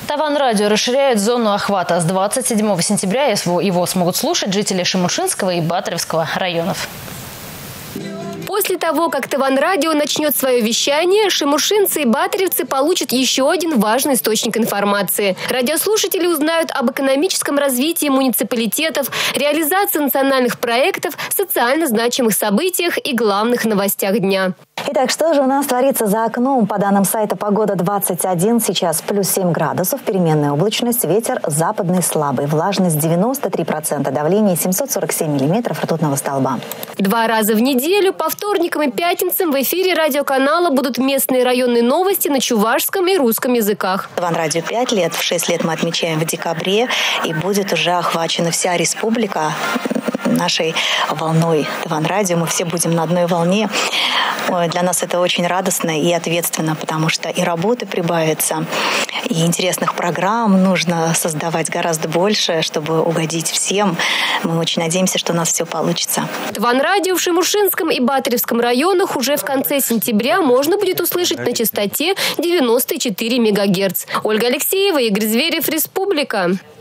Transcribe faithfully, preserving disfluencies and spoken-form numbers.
Таван-радио расширяет зону охвата. С двадцать седьмого сентября его смогут слушать жители Шимушинского и Батаревского районов. После того, как Таван-радио начнет свое вещание, шимушинцы и батаревцы получат еще один важный источник информации. Радиослушатели узнают об экономическом развитии муниципалитетов, реализации национальных проектов, социально значимых событиях и главных новостях дня. Итак, что же у нас творится за окном? По данным сайта «Погода двадцать один», сейчас плюс семь градусов, переменная облачность, ветер западный слабый, влажность девяносто три процента, давление семьсот сорок семь миллиметров ртутного столба. Два раза в неделю, по вторникам и пятницам, в эфире радиоканала будут местные районные новости на чувашском и русском языках. Таван-радио пять лет, в шесть лет мы отмечаем в декабре, и будет уже охвачена вся республика нашей волной Таван-радио. Мы все будем на одной волне. Ой, для нас это очень радостно и ответственно, потому что и работы прибавится, и интересных программ нужно создавать гораздо больше, чтобы угодить всем. Мы очень надеемся, что у нас все получится. Таван-радио в Шимушинском и Батаревском районах уже в конце сентября можно будет услышать на частоте девяносто четыре мегагерца. Ольга Алексеева, Игорь Зверев, Республика.